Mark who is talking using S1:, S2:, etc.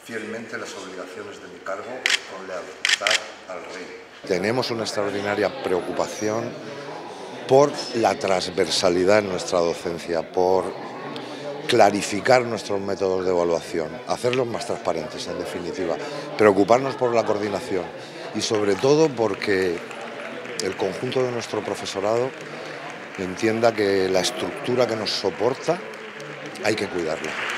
S1: fielmente las obligaciones de mi cargo con lealtad al Rey.
S2: Tenemos una extraordinaria preocupación por la transversalidad en nuestra docencia, por clarificar nuestros métodos de evaluación, hacerlos más transparentes, en definitiva, preocuparnos por la coordinación y sobre todo porque el conjunto de nuestro profesorado entienda que la estructura que nos soporta hay que cuidarla.